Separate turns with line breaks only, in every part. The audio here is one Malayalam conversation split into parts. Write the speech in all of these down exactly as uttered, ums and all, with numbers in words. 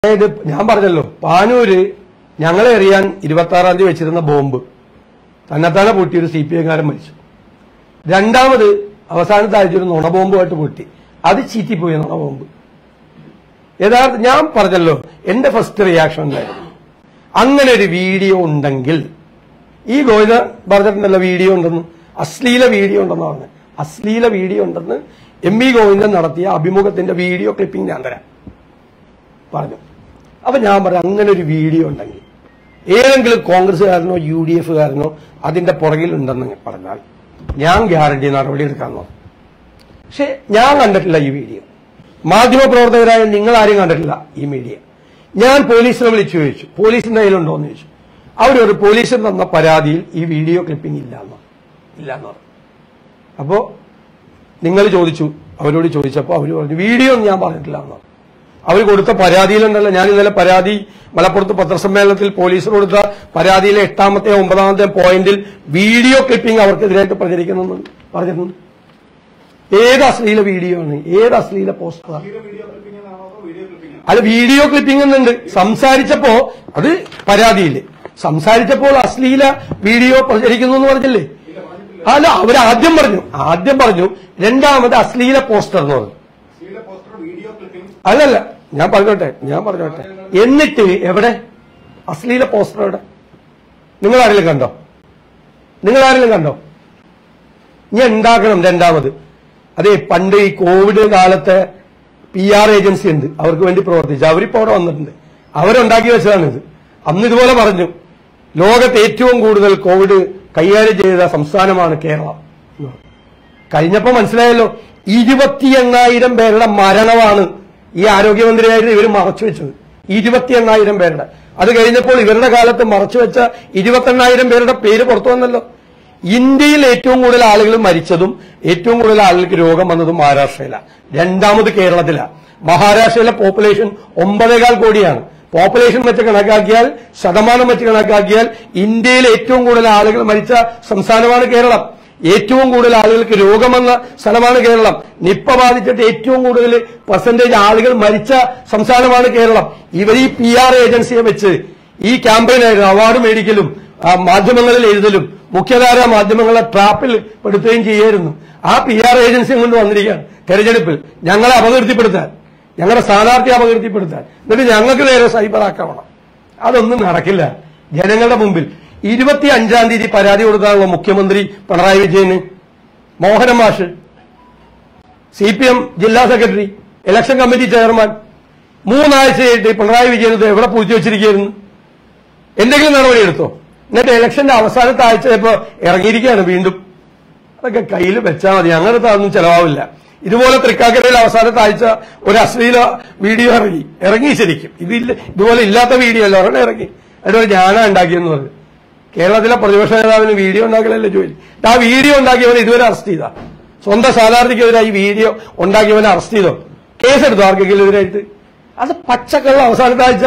അതായത് ഞാൻ പറഞ്ഞല്ലോ പാനൂര് ഞങ്ങളെ എറിയാൻ ഇരുപത്തി ആറാം തീയതി വെച്ചിരുന്ന ബോംബ് തന്നെത്താനെ പൊട്ടിയൊരു സി പി എംകാരൻ മരിച്ചു. രണ്ടാമത് അവസാനത്തെ ആഴ്ച ഒരു നുണ ബോംബുമായിട്ട് പൊട്ടി, അത് ചീറ്റിപ്പോയി നുണ ബോംബ്. യഥാർത്ഥ ഞാൻ പറഞ്ഞല്ലോ എന്റെ ഫസ്റ്റ് റിയാക്ഷൻ ഉണ്ടായിരുന്നു, അങ്ങനെ ഒരു വീഡിയോ ഉണ്ടെങ്കിൽ ഈ ഗോവിന്ദ പറഞ്ഞിട്ടുണ്ടല്ലോ വീഡിയോ ഉണ്ടെന്ന്, അശ്ലീല വീഡിയോ ഉണ്ടെന്ന് പറഞ്ഞു. അശ്ലീല വീഡിയോ ഉണ്ടെന്ന് എം വി ഗോവിന്ദൻ നടത്തിയ അഭിമുഖത്തിന്റെ വീഡിയോ ക്ലിപ്പിംഗ് ഞാൻ തരാം പറഞ്ഞു. അപ്പൊ ഞാൻ പറയാം, അങ്ങനെ ഒരു വീഡിയോ ഉണ്ടെങ്കിൽ ഏതെങ്കിലും കോൺഗ്രസ്സുകാരനോ യു ഡി എഫുകാരനോ അതിന്റെ പുറകിൽ ഉണ്ടെന്ന് പറഞ്ഞാൽ ഞാൻ ഗ്യാരണ്ടി നടപടി എടുക്കാൻ നോക്കും. പക്ഷെ ഞാൻ കണ്ടിട്ടില്ല ഈ വീഡിയോ. മാധ്യമപ്രവർത്തകരായ നിങ്ങൾ ആരും കണ്ടിട്ടില്ല ഈ മീഡിയ. ഞാൻ പോലീസിനെ വിളിച്ചു ചോദിച്ചു, പോലീസിന്റെ കയ്യിലുണ്ടോ എന്ന് ചോദിച്ചു. അവരൊരു പോലീസിന് തന്ന പരാതിയിൽ ഈ വീഡിയോ ക്ലിപ്പിംഗ് ഇല്ലാന്ന് ഇല്ലാന്ന് പറഞ്ഞു. അപ്പോ നിങ്ങൾ ചോദിച്ചു, അവരോട് ചോദിച്ചപ്പോൾ അവർ പറഞ്ഞു വീഡിയോ ഒന്നും ഞാൻ പറഞ്ഞിട്ടില്ല എന്ന് പറഞ്ഞു. അവർ കൊടുത്ത പരാതിയിലുണ്ടല്ലോ, ഞാൻ ഇന്നലെ പരാതി മലപ്പുറത്ത് പത്രസമ്മേളനത്തിൽ പോലീസ് കൊടുത്ത പരാതിയിലെ എട്ടാമത്തെ ഒമ്പതാമത്തെ പോയിന്റിൽ വീഡിയോ ക്ലിപ്പിംഗ് അവർക്കെതിരായിട്ട് പ്രചരിക്കുന്നു പറഞ്ഞിട്ടുണ്ട്. ഏത് അശ്ലീല വീഡിയോ ആണ്, ഏത് അശ്ലീല പോസ്റ്ററാണ്? അത് വീഡിയോ ക്ലിപ്പിംഗ് എന്നുണ്ട്. സംസാരിച്ചപ്പോ അത് പരാതിയില്ലേ, സംസാരിച്ചപ്പോൾ അശ്ലീല വീഡിയോ പ്രചരിക്കുന്നു എന്ന് പറഞ്ഞില്ലേ? അല്ല, അവരാദ്യം പറഞ്ഞു ആദ്യം പറഞ്ഞു രണ്ടാമത് അശ്ലീല പോസ്റ്റർ എന്ന് പറഞ്ഞു. അല്ലല്ല, ഞാൻ പറഞ്ഞോട്ടെ ഞാൻ പറഞ്ഞോട്ടെ എന്നിട്ട് എവിടെ അശ്ലീല പോസ്റ്റർ എവിടെ? നിങ്ങൾ ആരെങ്കിലും കണ്ടോ? നിങ്ങൾ ആരെങ്കിലും കണ്ടോ? ഞാൻ ഉണ്ടാക്കണം രണ്ടാമത്. അതെ, പണ്ട് ഈ കോവിഡ് കാലത്തെ പി ആർ ഏജൻസി ഉണ്ട്, അവർക്ക് വേണ്ടി പ്രവർത്തിച്ചു. അവരിപ്പോ അവിടെ വന്നിട്ടുണ്ട്, അവരുണ്ടാക്കി വെച്ചതാണിത്. അന്ന് ഇതുപോലെ പറഞ്ഞു, ലോകത്ത് ഏറ്റവും കൂടുതൽ കോവിഡ് കൈകാര്യം ചെയ്ത സംസ്ഥാനമാണ് കേരളം. കഴിഞ്ഞപ്പോ മനസ്സിലായല്ലോ, ഇരുപത്തി എണ്ണായിരം പേരുടെ മരണമാണ് ഈ ആരോഗ്യമന്ത്രിയായിട്ട് ഇവർ മറച്ചുവെച്ചത്. ഇരുപത്തി എണ്ണായിരം പേരുടെ. അത് കഴിഞ്ഞപ്പോൾ ഇവരുടെ കാലത്ത് മറച്ചുവെച്ച ഇരുപത്തെണ്ണായിരം പേരുടെ പേര് പുറത്തു വന്നല്ലോ. ഇന്ത്യയിൽ ഏറ്റവും കൂടുതൽ ആളുകൾ മരിച്ചതും ഏറ്റവും കൂടുതൽ ആളുകൾക്ക് രോഗം വന്നതും മഹാരാഷ്ട്രയിലാണ്, രണ്ടാമത് കേരളത്തിലാണ്. മഹാരാഷ്ട്രയിലെ പോപ്പുലേഷൻ ഒമ്പതേകാൽ കോടിയാണ്. പോപ്പുലേഷൻ വെച്ച് കണക്കാക്കിയാൽ, ശതമാനം വെച്ച് കണക്കാക്കിയാൽ ഇന്ത്യയിൽ ഏറ്റവും കൂടുതൽ ആളുകൾ മരിച്ച സംസ്ഥാനമാണ് കേരളം. ഏറ്റവും കൂടുതൽ ആളുകൾക്ക് രോഗം വന്ന സ്ഥലമാണ് കേരളം. നിപ്പ ബാധിച്ചിട്ട് ഏറ്റവും കൂടുതൽ പെർസെന്റേജ് ആളുകൾ മരിച്ച സംസ്ഥാനമാണ് കേരളം. ഇവർ ഈ പി ആർ ഏജൻസിയെ വെച്ച് ഈ ക്യാമ്പയിനായിരുന്നു, അവാർഡ് മേടിക്കലും മാധ്യമങ്ങളിൽ എഴുതലും മുഖ്യധാര മാധ്യമങ്ങളെ ട്രാപ്പിൽ പെടുത്തുകയും ചെയ്യായിരുന്നു. ആ പി ആർ ഏജൻസിയെ കൊണ്ട് വന്നിരിക്കുകയാണ് തെരഞ്ഞെടുപ്പിൽ ഞങ്ങളെ അപകീർത്തിപ്പെടുത്താൻ, ഞങ്ങളുടെ സ്ഥാനാർത്ഥിയെ അപകീർത്തിപ്പെടുത്താൻ. എന്നിട്ട് ഞങ്ങൾക്ക് നേരെ സൈബർ ആക്രമണം. അതൊന്നും നടക്കില്ല ജനങ്ങളുടെ മുമ്പിൽ. ഇരുപത്തി അഞ്ചാം തീയതി പരാതി കൊടുക്കാനുള്ള മുഖ്യമന്ത്രി പിണറായി വിജയന്, മോഹന മാഷ്, സി പി എം ജില്ലാ സെക്രട്ടറി, ഇലക്ഷൻ കമ്മിറ്റി ചെയർമാൻ, മൂന്നാഴ്ചയായിട്ട് പിണറായി വിജയൻ ഇത് എവിടെ പൂഴ്ത്തി വെച്ചിരിക്കുകയായിരുന്നു? എന്തെങ്കിലും നടപടി എടുത്തോ? എന്നിട്ട് ഇലക്ഷന്റെ അവസാനത്തെ ആഴ്ച ഇപ്പോ ഇറങ്ങിയിരിക്കുകയാണ് വീണ്ടും. അതൊക്കെ കയ്യിൽ വെച്ചാൽ മതി, അങ്ങനത്തെ അതൊന്നും ചെലവാവില്ല. ഇതുപോലെ തൃക്കാക്കരയിൽ അവസാനത്തെ ആഴ്ച ഒരു അശ്ലീല വീഡിയോ ഇറങ്ങി ഇറങ്ങി ശരിക്കും ഇതില്ല, ഇതുപോലെ ഇല്ലാത്ത വീഡിയോ അല്ല ഒരെണ്ണം ഇറങ്ങി. അതുപോലെ ഞാനാ ഉണ്ടാക്കിയെന്ന് പറഞ്ഞു. കേരളത്തിലെ പ്രതിപക്ഷ നേതാവിന് വീഡിയോ ഉണ്ടാക്കലല്ലേ ജോലി. ആ വീഡിയോ ഉണ്ടാക്കിയവനെ ഇതുവരെ അറസ്റ്റ് ചെയ്താ? സ്വന്തം സ്ഥാനാർത്ഥിക്കെതിരായി വീഡിയോ ഉണ്ടാക്കിയവനെ അറസ്റ്റ് ചെയ്തോ? കേസെടുത്തോ ആർക്കെങ്കിലും എതിരായിട്ട്? അത് പച്ചക്കള്ള അവസാനത്തെ ആഴ്ച.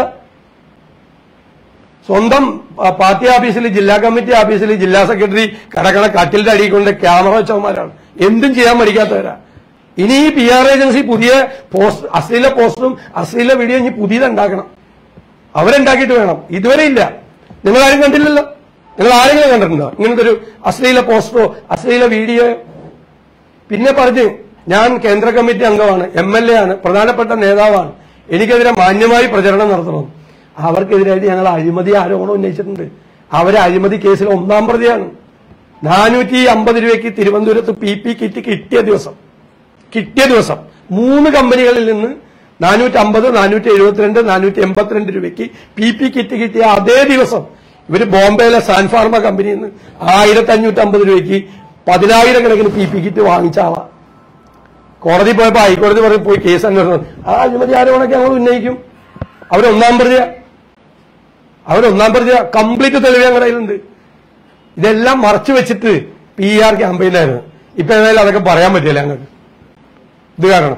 സ്വന്തം പാർട്ടി ഓഫീസിൽ, ജില്ലാ കമ്മിറ്റി ഓഫീസിൽ ജില്ലാ സെക്രട്ടറി കടക്കണ കട്ടിലിന്റെ അടിയിൽ കൊണ്ട് ക്യാമറ വെച്ചവന്മാരാണ്. എന്തും ചെയ്യാൻ പഠിക്കാത്തവരാ. ഇനി ഈ പി ആർ ഏജൻസി പുതിയ പോസ്റ്റ്, അശ്ലീല പോസ്റ്ററും അശ്ലീല വീഡിയോ ഇനി പുതിയതുണ്ടാക്കണം. അവരുണ്ടാക്കിയിട്ട് വേണം. ഇതുവരെ ഇല്ല. നിങ്ങൾ ആരും കണ്ടില്ലല്ലോ. നിങ്ങൾ ആരെങ്കിലും കണ്ടിട്ടുണ്ടോ ഇങ്ങനത്തെ ഒരു അശ്ലീല പോസ്റ്ററോ അശ്ലീല വീഡിയോയോ? പിന്നെ പറഞ്ഞ് ഞാൻ കേന്ദ്ര കമ്മിറ്റി അംഗമാണ്, എം എൽ എ ആണ്, പ്രധാനപ്പെട്ട നേതാവാണ്, എനിക്കെതിരെ മാന്യമായി പ്രചരണം നടത്തണം. അവർക്കെതിരായിട്ട് ഞങ്ങൾ അഴിമതി ആരോപണം ഉന്നയിച്ചിട്ടുണ്ട്. അവരെ അഴിമതി കേസിൽ ഒന്നാം പ്രതിയാണ്. നാനൂറ്റി അമ്പത് രൂപയ്ക്ക് തിരുവനന്തപുരത്ത് പി പി കിറ്റ് കിട്ടിയ ദിവസം കിട്ടിയ ദിവസം മൂന്ന് കമ്പനികളിൽ നിന്ന് നാനൂറ്റി അമ്പത് നാനൂറ്റി എഴുപത്തിരണ്ട് നാനൂറ്റി എൺപത്തിരണ്ട് രൂപയ്ക്ക് പി പി കിറ്റ് കിട്ടിയ അതേ ദിവസം ഇവര് ബോംബെയിലെ സാൻഫാർമ കമ്പനിയിൽ നിന്ന് ആയിരത്തി അഞ്ഞൂറ്റി അമ്പത് രൂപയ്ക്ക് പതിനായിരക്കണക്കിന് പി പി കിറ്റ് വാങ്ങിച്ച ആളാ. കോടതി പോയപ്പോ ഹൈക്കോടതി പറഞ്ഞ് പോയി കേസ് അന്വേഷണം. ആ അഴിമതി ആരോപണമൊക്കെ ഞങ്ങൾ ഉന്നയിക്കും. അവരൊന്നാം പ്രതിയ അവരൊന്നാം പ്രതിയ കംപ്ലീറ്റ് തെളിവ് ഞങ്ങളുടെ കയ്യിലുണ്ട്. ഇതെല്ലാം മറച്ചു വെച്ചിട്ട് പി ആർ ക്യാമ്പയിനായിരുന്നു. ഇപ്പൊ ഏതായാലും അതൊക്കെ പറയാൻ പറ്റില്ല ഞങ്ങൾക്ക്. ഇത് കാരണം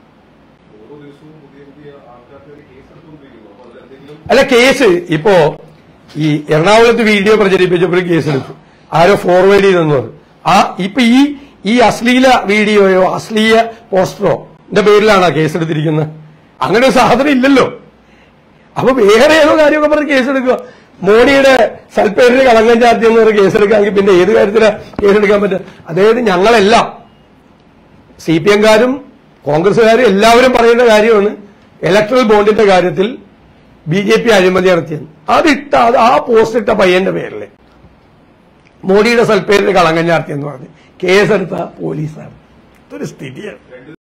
അല്ല, കേസ് ഇപ്പോ ഈ എറണാകുളത്ത് വീഡിയോ പ്രചരിപ്പിച്ചപ്പോൾ കേസെടുത്തു, ആരോ ഫോർവേഡ് ചെയ്തെന്ന് പറഞ്ഞു. ആ ഇപ്പൊ ഈ ഈ അശ്ലീല വീഡിയോയോ അശ്ലീല പോസ്റ്ററോ ന്റെ പേരിലാണ് കേസെടുത്തിരിക്കുന്നത്. അങ്ങനെ ഒരു സാധനം ഇല്ലല്ലോ. അപ്പൊ വേറെ ഏതോ കാര്യമൊക്കെ പറഞ്ഞ് കേസെടുക്കുക. മോഡിയുടെ സൽപ്പേരിന് കളങ്കം ചാർത്തി എന്ന് പറഞ്ഞ് കേസെടുക്കാമെങ്കിൽ പിന്നെ ഏത് കാര്യത്തിലാണ് കേസെടുക്കാൻ പറ്റുക? അതായത് ഞങ്ങളെല്ലാം സി പി എംകാരും കോൺഗ്രസുകാരും എല്ലാവരും പറയുന്ന കാര്യമാണ് ഇലക്ട്രൽ ബോണ്ടിന്റെ കാര്യത്തിൽ ബി ജെ പി അഴിമതി നടത്തിയെന്ന്. അതിട്ട ആ പോസ്റ്റ് ഇട്ട പയ്യന്റെ പേരില് മോഡിയുടെ സൽപ്പേരിന് കളങ്കം ചാർത്തി എന്ന് പറഞ്ഞ് കേസെടുത്ത പോലീസാണ്. ഇതൊരു സ്ഥിതിയാണ്.